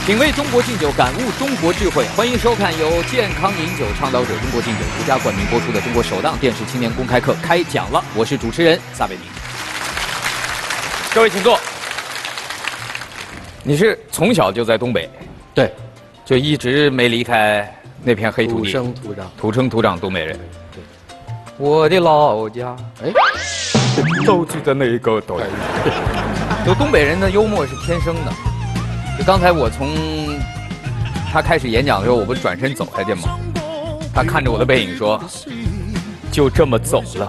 品味中国敬酒，感悟中国智慧。欢迎收看由健康饮酒倡导者中国敬酒独家冠名播出的中国首档电视青年公开课开讲了。我是主持人撒贝宁。各位请坐。你是从小就在东北？ 对， 就一直没离开那片黑土地。 土生土长， 土生土长东北人。对，我的老家，哎，就在那个岛屿。就东北人的幽默是天生的。就刚才我从他开始演讲的时候，我不是转身走下去吗？他看着我的背影说：“就这么走了。”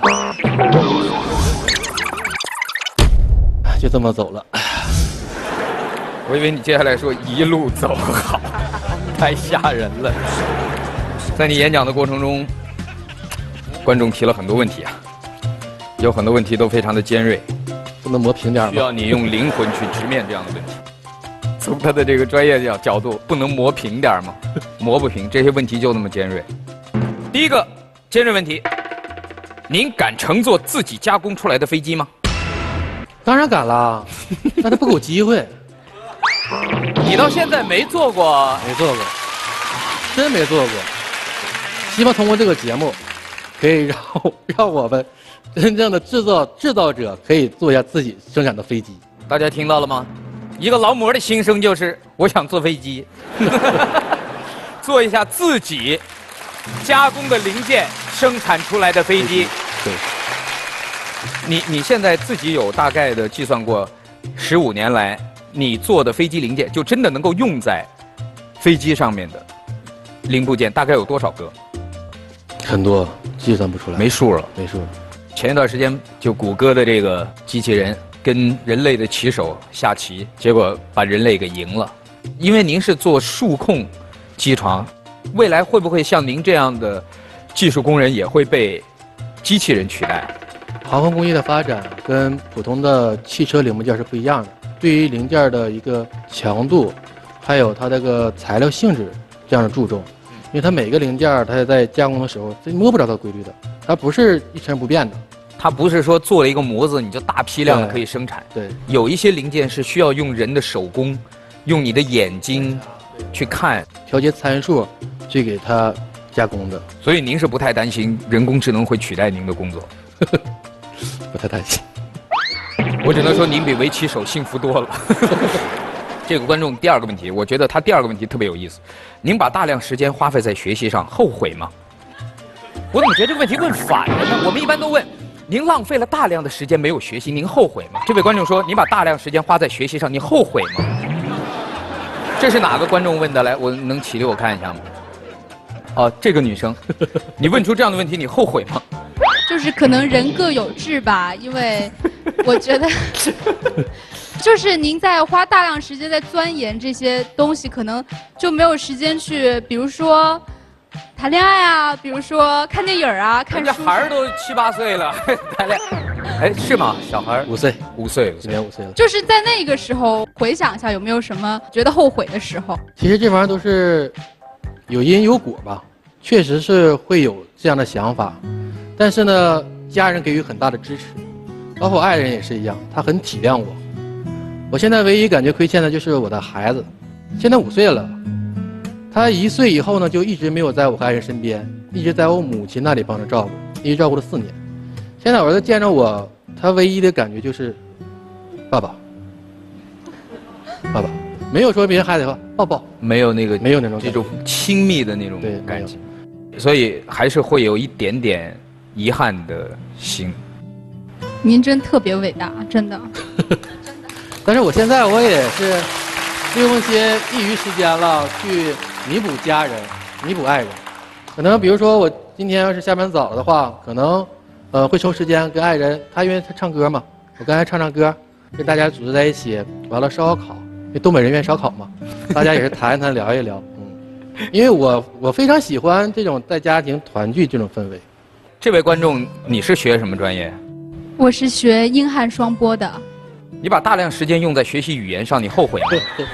就这么走了。 我以为你接下来说一路走好，太吓人了。在你演讲的过程中，观众提了很多问题啊，有很多问题都非常的尖锐， 不能磨平点吗？ 需要你用灵魂去直面这样的问题。从他的这个专业角度，不能磨平点吗？磨不平，这些问题就那么尖锐。第一个尖锐问题，您敢乘坐自己加工出来的飞机吗？ 当然敢啦，但他不给我机会。 你到现在没坐过？ 没做过，真没做过。希望通过这个节目，可以让我们真正的制造者可以做一下自己生产的飞机。 大家听到了吗？一个劳模的心声就是，我想坐飞机，做一下自己加工的零件生产出来的飞机。 对。 你现在自己有大概的计算过，15年来你做的飞机零件，就真的能够用在飞机上面的零部件，大概有多少个？ 很多，计算不出来， 没数了。 没数了。 前一段时间，就谷歌的这个机器人跟人类的棋手下棋，结果把人类给赢了。因为您是做数控机床，未来会不会像您这样的技术工人也会被机器人取代？ 航空工业的发展跟普通的汽车零部件是不一样的，对于零件的一个强度，还有它这个材料性质这样的注重，因为它每个零件它在加工的时候，这摸不着它规律的，它不是一成不变的。 它不是说做了一个模子你就大批量的可以生产。 对， 有一些零件是需要用人的手工，用你的眼睛去看， 调节参数，去给它加工的。 所以您是不太担心人工智能会取代您的工作？ 不太担心。 我只能说您比围棋手幸福多了。这个观众第二个问题，我觉得他第二个问题特别有意思。您把大量时间花费在学习上，后悔吗？我怎么觉得这个问题问反了呢？我们一般都问，您浪费了大量的时间没有学习，您后悔吗？这位观众说，您把大量时间花在学习上，你后悔吗？这是哪个观众问的？来，我能起立我看一下吗？哦，这个女生，你问出这样的问题，你后悔吗？ 就是可能人各有志吧，因为我觉得，就是您在花大量时间在钻研这些东西，可能就没有时间去，比如说谈恋爱啊，比如说看电影啊，看书。 人家孩儿都7、8岁了，谈恋爱，哎，是吗？小孩 5岁 ，5岁， 今年5岁了。 就是在那个时候回想一下，有没有什么觉得后悔的时候？ 其实这玩意儿都是有因有果吧，确实是会有这样的想法。但是呢，家人给予很大的支持，包括我爱人也是一样，他很体谅我。我现在唯一感觉亏欠的就是我的孩子，现在5岁了，他1岁以后呢，就一直没有在我和爱人身边，一直在我母亲那里帮着照顾，一直照顾了4年。现在我儿子见着我，他唯一的感觉就是爸爸，爸爸，没有说别人孩子说抱抱， 没有那个没有那种这种亲密的那种对感情，所以还是会有一点点遗憾的心。 您真特别伟大，真的。 但是我现在我也是利用一些业余时间了，去弥补家人，弥补爱人。可能比如说我今天要是下班早了的话，可能会抽时间跟爱人，他因为他唱歌嘛，我跟他唱歌，跟大家组织在一起，完了烧烤，因为东北人愿意烧烤嘛，大家也是谈一谈聊一聊。因为我非常喜欢这种在家庭团聚这种氛围。 这位观众，你是学什么专业？ 我是学英汉双播的。 你把大量时间用在学习语言上，你后悔吗？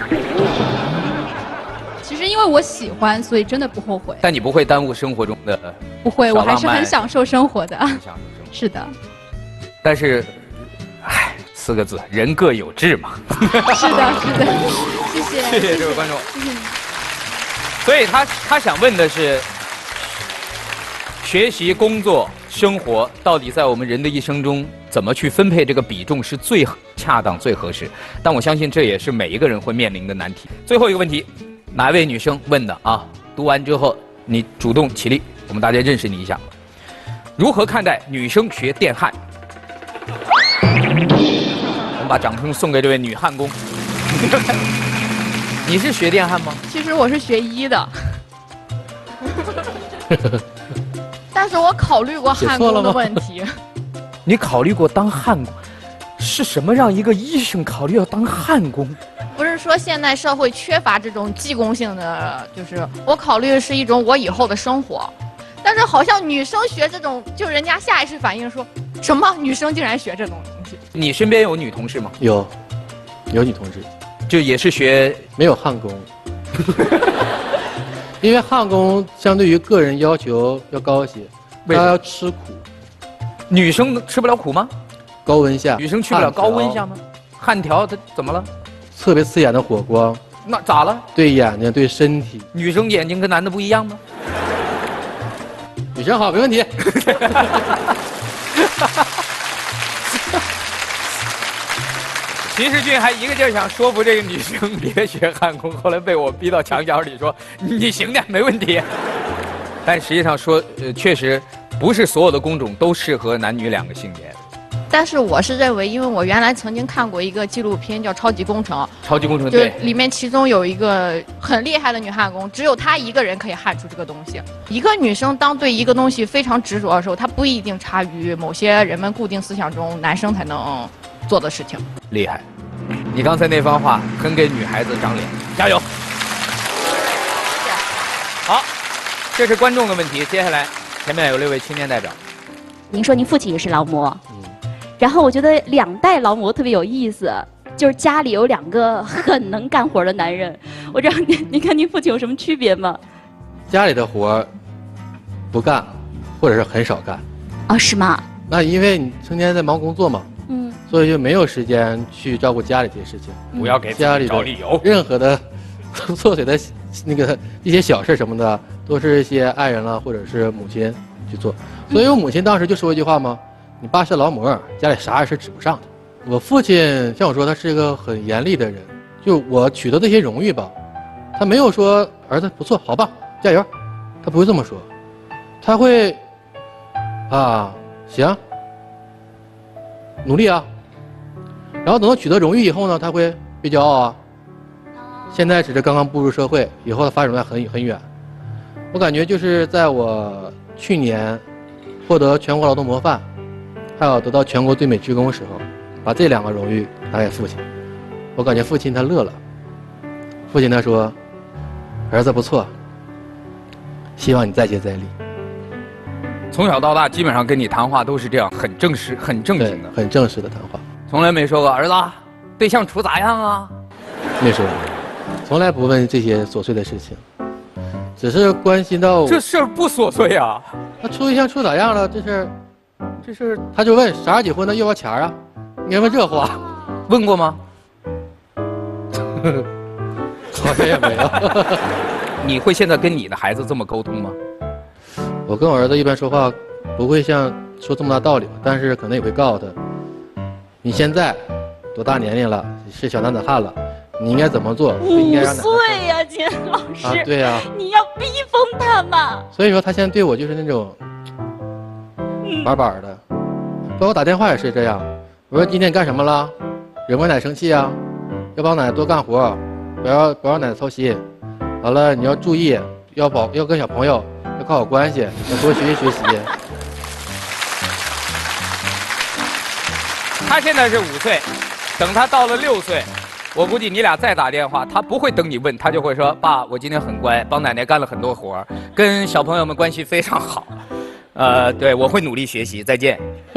其实因为我喜欢，所以真的不后悔。 但你不会耽误生活中的？ 不会，我还是很享受生活的。 很享受生活。 是的。 但是，唉，4个字，人各有志嘛。 是的，是的，谢谢。 谢， 谢谢这位观众。所以他想问的是，学习、工作、生活到底在我们人的一生中怎么去分配这个比重是最恰当、最合适？但我相信这也是每一个人会面临的难题。最后一个问题，哪位女生问的啊？读完之后你主动起立，我们大家认识你一下。如何看待女生学电焊？我们把掌声送给这位女焊工。你是学电焊吗？ 其实我是学医的，但是我考虑过焊工的问题。 你考虑过当焊工？是什么让一个医生考虑要当焊工？ 不是说现代社会缺乏这种技工性的，就是我考虑的是一种我以后的生活。但是好像女生学这种，就人家下意识反应说什么女生竟然学这种东西。 你身边有女同事吗？ 有女同志， 就也是学没有焊工，因为焊工相对于个人要求要高一些，他要吃苦。 女生吃不了苦吗？ 高温下， 女生去不了高温下吗？焊条它怎么了？ 特别刺眼的火光， 那咋了？ 对眼睛对身体。 女生眼睛跟男的不一样吗？ 女生好，没问题。 秦时俊还一个劲儿想说服这个女生别学焊工，后来被我逼到墙角里说你行的，没问题。但实际上说，确实不是所有的工种都适合男女两个性别。 但是我是认为，因为我原来曾经看过一个纪录片叫《超级工程》， 超级工程就是里面其中有一个很厉害的女焊工，只有她一个人可以焊出这个东西。一个女生当对一个东西非常执着的时候，她不一定差于某些人们固定思想中男生才能做的事情。 厉害，你刚才那番话很给女孩子长脸，加油！好，这是观众的问题，接下来前面有6位青年代表。 您说您父亲也是劳模，然后我觉得2代劳模特别有意思，就是家里有2个很能干活的男人。我知道您跟您父亲有什么区别吗？ 家里的活不干，或者是很少干。 啊，是吗？ 那因为你成天在忙工作嘛，所以就没有时间去照顾家里这些事情。 不要给家里找理由。 任何的琐碎的那个一些小事什么的，都是一些爱人了或者是母亲去做。所以我母亲当时就说一句话嘛：“你爸是劳模，家里啥也是指不上的。”我父亲像我说，他是一个很严厉的人。就我取得这些荣誉吧，他没有说儿子不错，好棒，加油，他不会这么说，他会啊行，努力啊。然后等到取得荣誉以后呢，他会别骄傲啊。现在只是刚刚步入社会，以后的发展还很远。我感觉就是在我去年获得全国劳动模范，还有得到全国最美职工的时候，把这2个荣誉拿给父亲，我感觉父亲他乐了。父亲他说：“儿子不错，希望你再接再厉。” 从小到大，基本上跟你谈话都是这样，很正式、很正经的， 很正式的谈话， 从来没说过儿子对象处咋样啊？ 没说过，从来不问这些琐碎的事情，只是关心到这事儿不琐碎啊。 那处对象处咋样了？这事他就问啥时候结婚呢？要不要钱啊？你还问这话？ 问过吗？ 好像也没有。 你会现在跟你的孩子这么沟通吗？ 我跟我儿子一般说话不会像说这么大道理，但是可能也会告诉他，你现在多大年龄了，是小男子汉了，你应该怎么做？不应该让 5岁呀，金老师。 啊，对呀。 你要逼疯他嘛。 所以说他现在对我就是那种板板的，包括打电话也是这样。我说今天干什么了？惹我奶生气啊？要帮奶多干活，不要让奶操心。完了你要注意，要跟小朋友要搞好关系，要多学习学习。 他现在是5岁，等他到了6岁，我估计你俩再打电话，他不会等你问，他就会说：“爸，我今天很乖，帮奶奶干了很多活，跟小朋友们关系非常好。对，我会努力学习，再见。”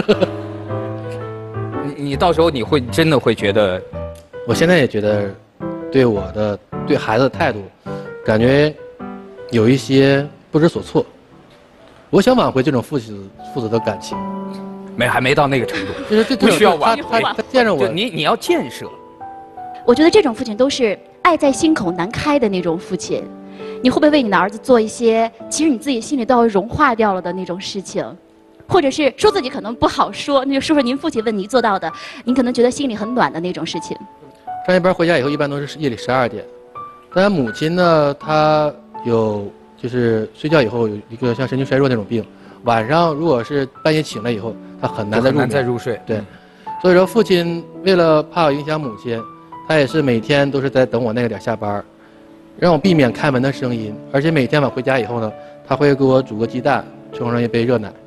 你到时候你会真的会觉得， 我现在也觉得，对孩子的态度，感觉有一些不知所措。我想挽回这种父子的感情， 还没到那个程度， 就是这不需要挽回。 他见着我， 你要建设。 我觉得这种父亲都是爱在心口难开的那种父亲，你会不会为你的儿子做一些其实你自己心里都要融化掉了的那种事情？或者是说自己可能不好说，那就说说您父亲为您做到的，您可能觉得心里很暖的那种事情。 上夜班回家以后，一般都是夜里12点。但母亲呢，她有就是睡觉以后有一个像神经衰弱那种病，晚上如果是半夜醒了以后，她很难再入睡。对，所以说父亲为了怕影响母亲，他也是每天都是在等我那个点下班，让我避免开门的声音。而且每天晚回家以后呢，他会给我煮个鸡蛋，冲上一杯热奶。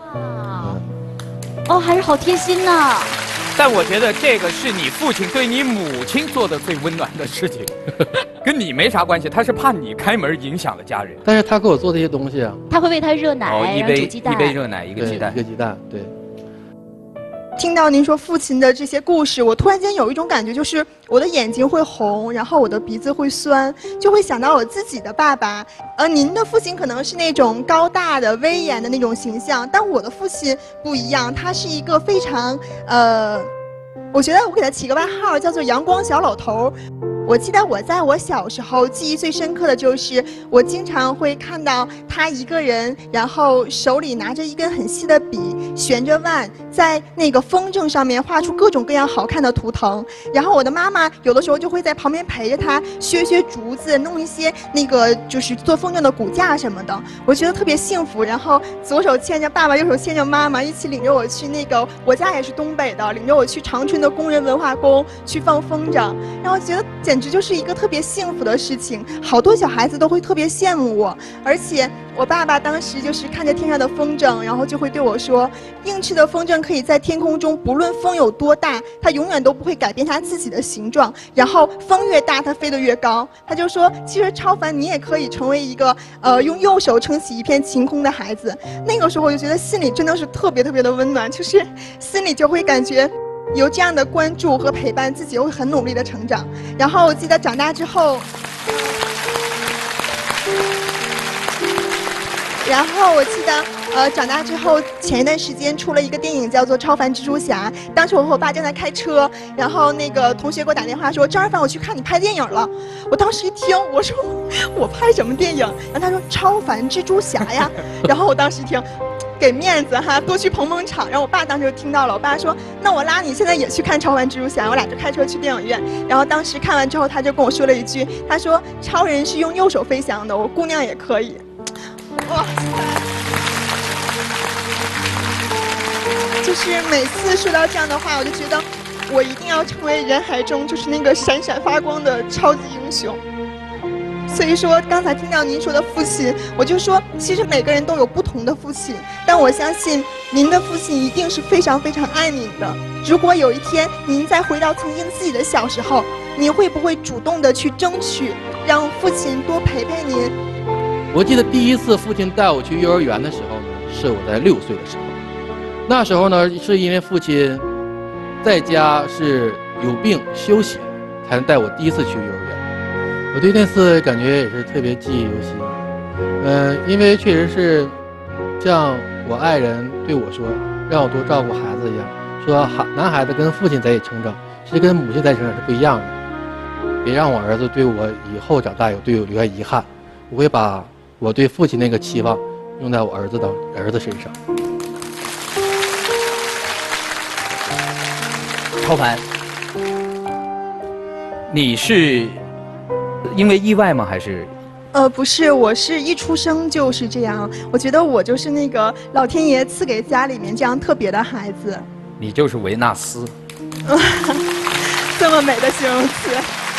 哦，还是好贴心呐。 但我觉得这个是你父亲对你母亲做的最温暖的事情，跟你没啥关系。他是怕你开门影响了家人。 但是他给我做这些东西啊， 他会为他热奶， 一杯热奶，一个鸡蛋， 对。 听到您说父亲的这些故事，我突然间有一种感觉，就是我的眼睛会红，然后我的鼻子会酸，就会想到我自己的爸爸。您的父亲可能是那种高大的、威严的那种形象，但我的父亲不一样，他是一个非常我觉得我给他起个外号叫做“阳光小老头”。我记得我在我小时候记忆最深刻的就是，我经常会看到他一个人，然后手里拿着一根很细的笔，旋着腕，在那个风筝上面画出各种各样好看的图腾。然后我的妈妈有的时候就会在旁边陪着他，削竹子，弄一些那个就是做风筝的骨架什么的。我觉得特别幸福。然后左手牵着爸爸，右手牵着妈妈，一起领着我去那个我家也是东北的，领着我去长春的工人文化宫去放风筝。然后觉得简直就是一个特别幸福的事情，好多小孩子都会特别羡慕我。而且我爸爸当时就是看着天上的风筝，然后就会对我说，硬翅的风筝可以在天空中，不论风有多大，它永远都不会改变它自己的形状，然后风越大它飞得越高。他就说，其实超凡你也可以成为一个用右手撑起一片晴空的孩子。那个时候我就觉得心里真的是特别特别的温暖，就是心里就会感觉有这样的关注和陪伴，自己会很努力的成长。然后我记得长大之后，长大之后，前一段时间出了一个电影叫做《超凡蜘蛛侠》。当时我和我爸正在开车，然后那个同学给我打电话说：“张二凡，我去看你拍电影了。”我当时一听，我说：“我拍什么电影？”然后他说：“超凡蜘蛛侠呀。”然后我当时一听，给面子哈，多去捧捧场。然后我爸当时就听到了，我爸说：“那我拉你现在也去看《超凡蜘蛛侠》。”我俩就开车去电影院。然后当时看完之后，他就跟我说了一句：“他说超人是用右手飞翔的，我姑娘也可以。”哇塞！就是每次说到这样的话，我就觉得我一定要成为人海中就是那个闪闪发光的超级英雄。所以说，刚才听到您说的父亲，我就说，其实每个人都有不同的父亲，但我相信您的父亲一定是非常非常爱您的。如果有一天您再回到曾经自己的小时候，您会不会主动的去争取，让父亲多陪陪您？ 我记得第一次父亲带我去幼儿园的时候呢，是我在6岁的时候。那时候呢，是因为父亲在家是有病休息，才能带我第一次去幼儿园。我对那次感觉也是特别记忆犹新。因为确实是像我爱人对我说，让我多照顾孩子一样，说男孩子跟父亲在一起成长，其实跟母亲在一起成长是不一样的。别让我儿子对我以后长大对我留下遗憾。我会把我对父亲那个期望用在我儿子身上。 超凡，你是因为意外吗？还是？ 不是，我是一出生就是这样。我觉得我就是那个老天爷赐给家里面这样特别的孩子。 你就是维纳斯。 这么美的形容词。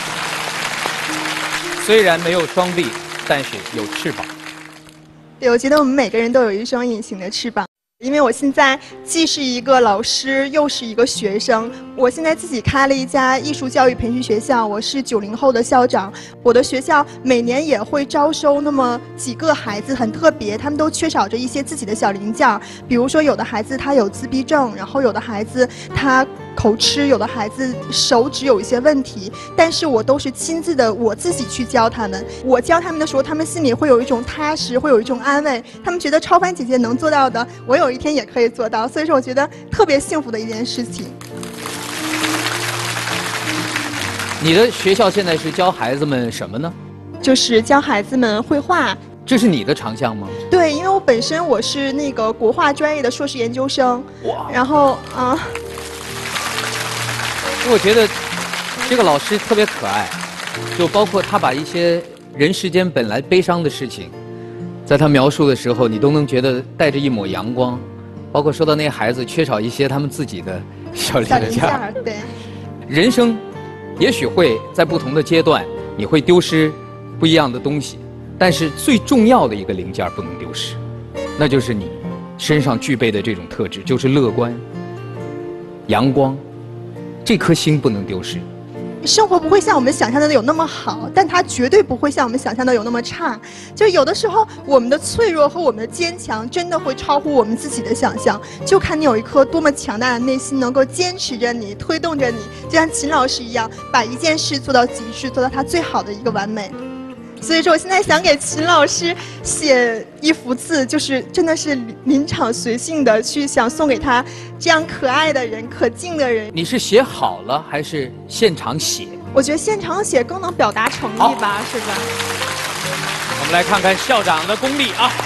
虽然没有双臂，但是有翅膀。 对，我觉得我们每个人都有一双隐形的翅膀。因为我现在既是一个老师，又是一个学生。我现在自己开了一家艺术教育培训学校，我是90后的校长。我的学校每年也会招收那么几个孩子，很特别，他们都缺少着一些自己的小零件，比如说有的孩子他有自闭症，然后有的孩子他口吃，有的孩子手指有一些问题，但是我都是亲自的我自己去教他们。我教他们的时候，他们心里会有一种踏实，会有一种安慰，他们觉得超凡姐姐能做到的，我有一天也可以做到。所以说我觉得特别幸福的一件事情。 你的学校现在是教孩子们什么呢？ 就是教孩子们绘画。 这是你的长项吗？ 对，因为我本身我是那个国画专业的硕士研究生。 哇！ 然后我觉得这个老师特别可爱，就包括他把一些人世间本来悲伤的事情，在他描述的时候，你都能觉得带着一抹阳光。包括说到那些孩子缺少一些他们自己的小零件。 对。 人生也许会在不同的阶段，你会丢失不一样的东西，但是最重要的一个零件不能丢失，那就是你身上具备的这种特质，就是乐观、阳光，这颗心不能丢失。 生活不会像我们想象的有那么好，但它绝对不会像我们想象的有那么差。就有的时候，我们的脆弱和我们的坚强，真的会超乎我们自己的想象。就看你有一颗多么强大的内心，能够坚持着你，推动着你，就像秦老师一样，把一件事做到极致，做到它最好的一个完美。所以说，我现在想给秦老师写一幅字，就是真的是临场随性的去想送给他这样可爱的人、可敬的人。 你是写好了还是现场写？ 我觉得现场写更能表达诚意吧，是吧？ 我们来看看校长的功力啊！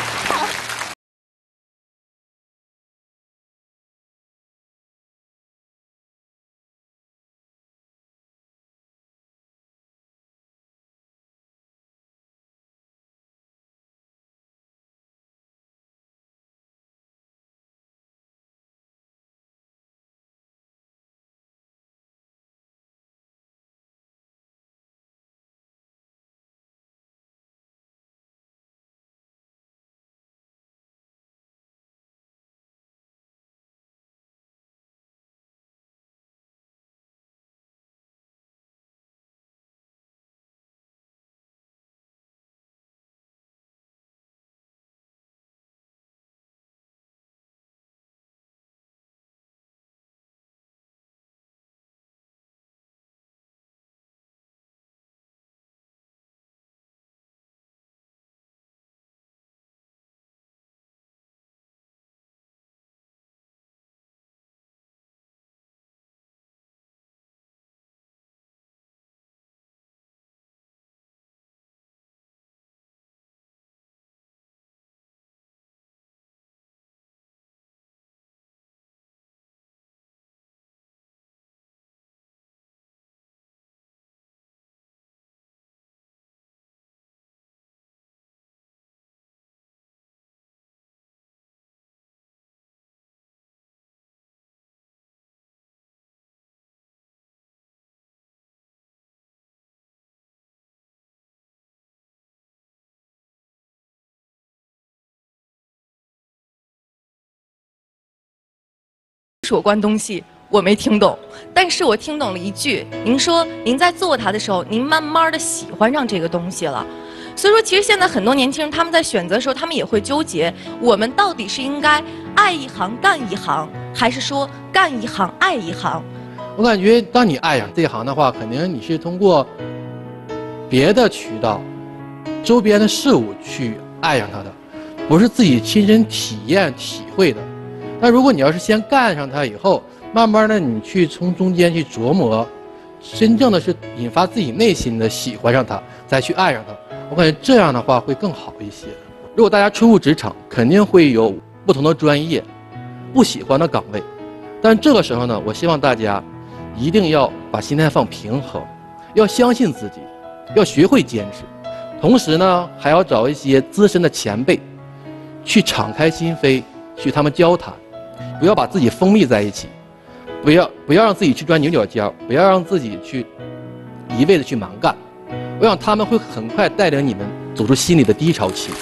有关东西我没听懂，但是我听懂了一句，您说您在做它的时候，您慢慢的喜欢上这个东西了。所以说，其实现在很多年轻人他们在选择的时候，他们也会纠结，我们到底是应该爱一行干一行，还是说干一行爱一行？ 我感觉，当你爱上这一行的话，肯定你是通过别的渠道、周边的事物去爱上它的，不是自己亲身体验体会的。那如果你要是先干上它以后，慢慢的你去从中间去琢磨，真正的是引发自己内心的喜欢上它，再去爱上它。我感觉这样的话会更好一些。如果大家初入职场，肯定会有不同的专业，不喜欢的岗位，但这个时候呢，我希望大家一定要把心态放平衡，要相信自己，要学会坚持，同时呢，还要找一些资深的前辈，去敞开心扉，去他们交谈。不要把自己封闭在一起，不要让自己去钻牛角尖，不要让自己去一味的去蛮干。我想他们会很快带领你们走出心里的低潮期。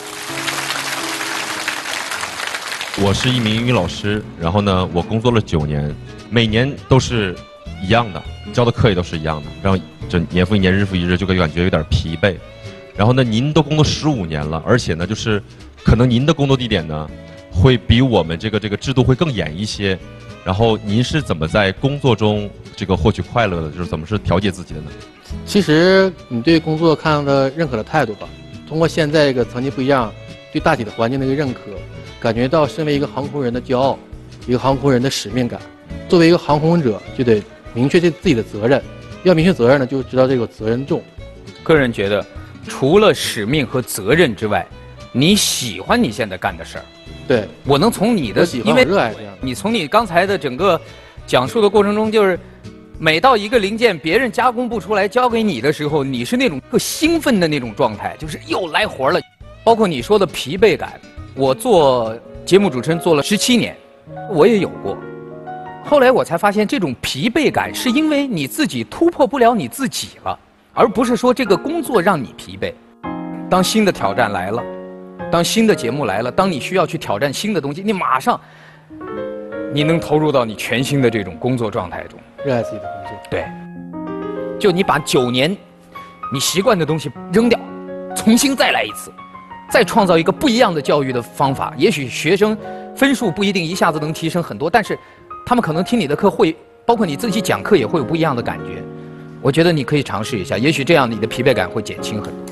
我是一名英语老师，然后呢，我工作了9年，每年都是一样的，教的课也都是一样的，然后这年复一年，日复一日，就感觉有点疲惫。然后呢，您都工作15年了，而且呢，就是可能您的工作地点呢，会比我们这个制度会更严一些，然后您是怎么在工作中获取快乐的？就是怎么是调节自己的呢？ 其实你对工作看的认可的态度吧，通过现在层级不一样，对大体的环境的一个认可，感觉到身为一个航空人的骄傲，一个航空人的使命感。作为一个航空者，就得明确自己的责任， 要明确责任呢，就知道这个责任重。 个人觉得，除了使命和责任之外，你喜欢你现在干的事儿？ 对， 我能从你的， 因为热爱这样， 你从你刚才的整个讲述的过程中，就是每到一个零件别人加工不出来交给你的时候，你是那种特兴奋的那种状态，就是又来活了。包括你说的疲惫感，我做节目主持人做了17年，我也有过。后来我才发现，这种疲惫感是因为你自己突破不了你自己了，而不是说这个工作让你疲惫。当新的挑战来了，当新的节目来了，当你需要去挑战新的东西，你马上你能投入到你全新的这种工作状态中， 热爱自己的工作。 对，就你把9年你习惯的东西扔掉，重新再来一次，再创造一个不一样的教育的方法。也许学生分数不一定一下子能提升很多，但是他们可能听你的课会，包括你自己讲课也会有不一样的感觉。我觉得你可以尝试一下，也许这样你的疲惫感会减轻很多。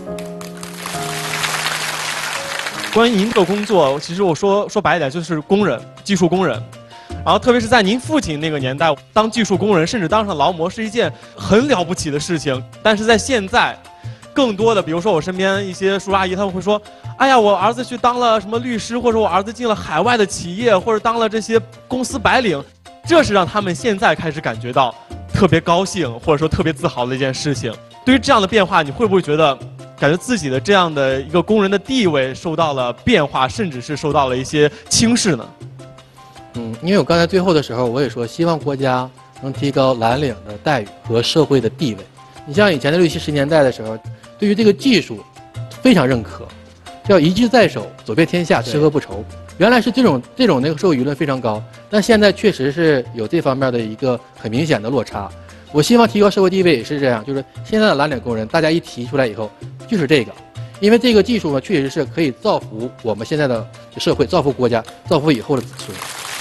关于您这个工作，其实我说白一点就是工人，技术工人。然后特别是在您父亲那个年代，当技术工人甚至当上劳模是一件很了不起的事情。但是在现在，更多的，比如说我身边一些叔叔阿姨，他们会说：“哎呀，我儿子去当了什么律师，或者我儿子进了海外的企业，或者当了这些公司白领。”这是让他们现在开始感觉到特别高兴，或者说特别自豪的一件事情。对于这样的变化，你会不会觉得？感觉自己的这样的一个工人的地位受到了变化，甚至是受到了一些轻视呢？ 因为我刚才最后的时候我也说，希望国家能提高蓝领的待遇和社会的地位。你像以前的60、70年代的时候，对于这个技术非常认可，叫一技在手，走遍天下，吃喝不愁。原来是这种那个社会舆论非常高，但现在确实是有这方面的一个很明显的落差。我希望提高社会地位也是这样，就是现在的蓝领工人，大家一提出来以后，就是这个，因为这个技术呢，确实是可以造福我们现在的社会，造福国家，造福以后的子孙。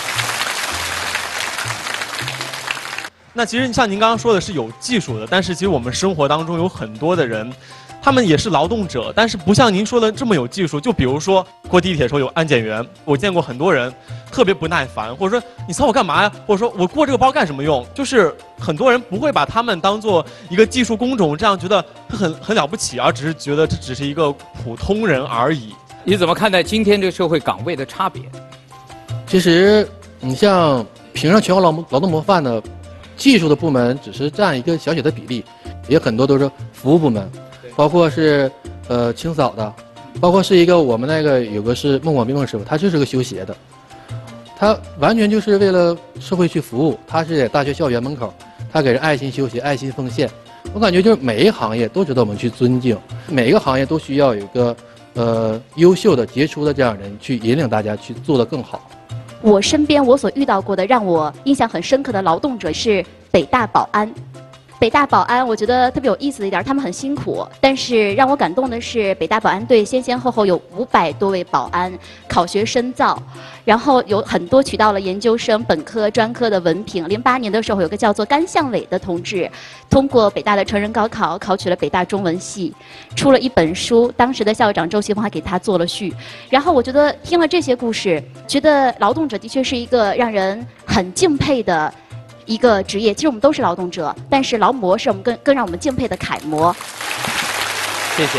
那其实像您刚刚说的是有技术的，但是其实我们生活当中有很多的人，他们也是劳动者，但是不像您说的这么有技术。就比如说过地铁的时候有安检员，我见过很多人特别不耐烦，或者说你扫我干嘛呀？或者说我过这个包干什么用？就是很多人不会把他们当做一个技术工种，这样觉得很了不起，而只是觉得这只是一个普通人而已。 你怎么看待今天这个社会岗位的差别？ 其实你像评上全国劳动模范的技术的部门，只是占一个小小的比例，也很多都是服务部门。包括是清扫的，包括是一个我们那个有个是孟广斌孟师傅，他就是个修鞋的，他完全就是为了社会去服务。他是在大学校园门口，他给人爱心修鞋、爱心奉献。我感觉就是每一个行业都值得我们去尊敬，每一个行业都需要有一个优秀的、杰出的这样人去引领大家去做得更好。 我身边我所遇到过的让我印象很深刻的劳动者是北大保安。北大保安，我觉得特别有意思的一点，他们很辛苦，但是让我感动的是，北大保安队先后有500多位保安考学深造，然后有很多取到了研究生、本科、专科的文凭。08年的时候，有个叫做甘向伟的同志，通过北大的成人高考，考取了北大中文系，出了一本书，当时的校长周锡峰还给他做了序。然后我觉得听了这些故事，觉得劳动者的确是一个让人很敬佩的一个职业。其实我们都是劳动者，但是劳模是我们更让我们敬佩的楷模。 谢谢。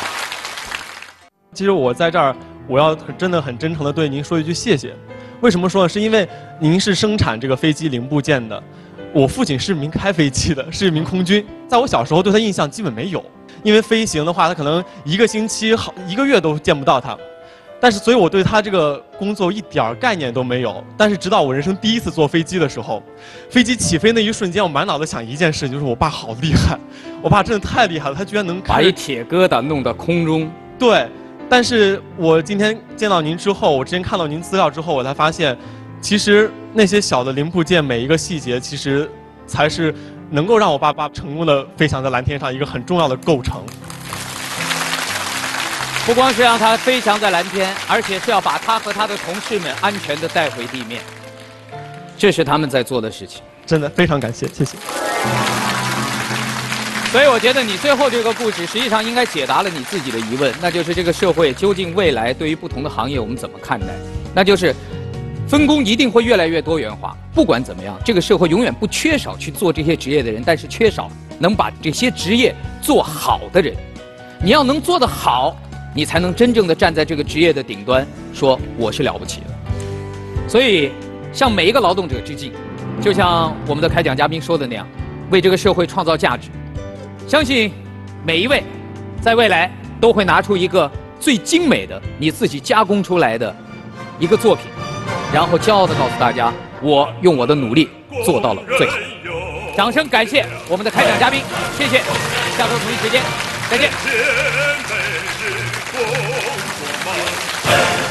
其实我在这儿，我要真的很真诚的对您说一句谢谢。为什么说呢？是因为您是生产这个飞机零部件的，我父亲是名开飞机的，是一名空军。在我小时候对他印象基本没有，因为飞行的话，他可能1个星期、1个月都见不到他。但是，所以我对他这个工作一点概念都没有。但是，直到我人生第一次坐飞机的时候，飞机起飞那一瞬间，我满脑子想一件事，就是我爸好厉害，我爸真的太厉害了，他居然能把一铁疙瘩弄到空中。 对，但是我今天见到您之后，我之前看到您资料之后，我才发现，其实那些小的零部件，每一个细节，其实才是能够让我爸爸成功的飞翔在蓝天上一个很重要的构成。 不光是让他飞翔在蓝天，而且是要把他和他的同事们安全的带回地面，这是他们在做的事情。 真的非常感谢，谢谢。 所以我觉得你最后这个故事实际上应该解答了你自己的疑问，那就是这个社会究竟未来对于不同的行业我们怎么看待？那就是分工一定会越来越多元化。不管怎么样，这个社会永远不缺少去做这些职业的人，但是缺少能把这些职业做好的人。你要能做得好，你才能真正的站在这个职业的顶端，说我是了不起的。所以，向每一个劳动者致敬，就像我们的开讲嘉宾说的那样，为这个社会创造价值。相信每一位在未来都会拿出一个最精美的你自己加工出来的一个作品，然后骄傲地告诉大家，我用我的努力做到了最好。掌声感谢我们的开讲嘉宾，谢谢。下周同一时间再见。